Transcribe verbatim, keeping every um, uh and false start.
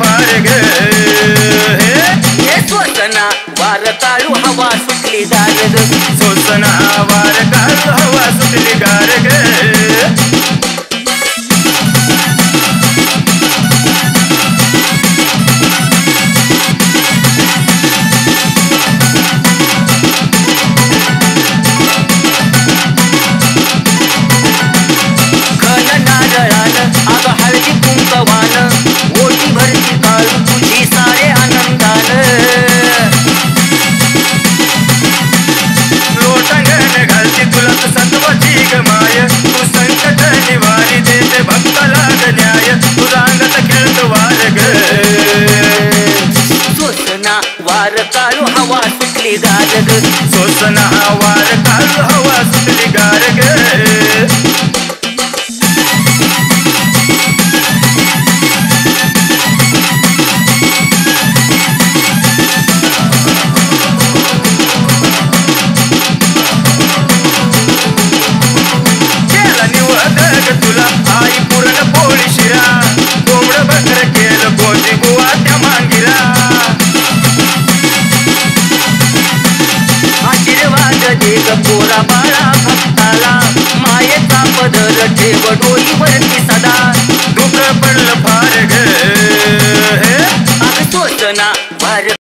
फार ग हे सोसना वार काळू हवा सुटली गार ग सोसना वार काळू हवा सुटली गार ग ओटी भरती काळू तुझी सारे आनंदान लोटांगण घालती तुला सत्वाची ग माय तू संकट निवारी देते भक्ताला ग न्याय तुझा अंगात खेळतो वार ग सोसना वार काळू हवा सुटली गार ग सोसना वार काळू हवा सुटली गार ग तुला आई पुरण पोळी शिरा कोंबड बकर केलं गोजी बुवा त्या मांगीला आशीर्वाद दे ग पोरा बाळा भक्ताला मायेचा पदर ठेव डोईवरती सदा दुःख पडलं फार ग अग सोसना वार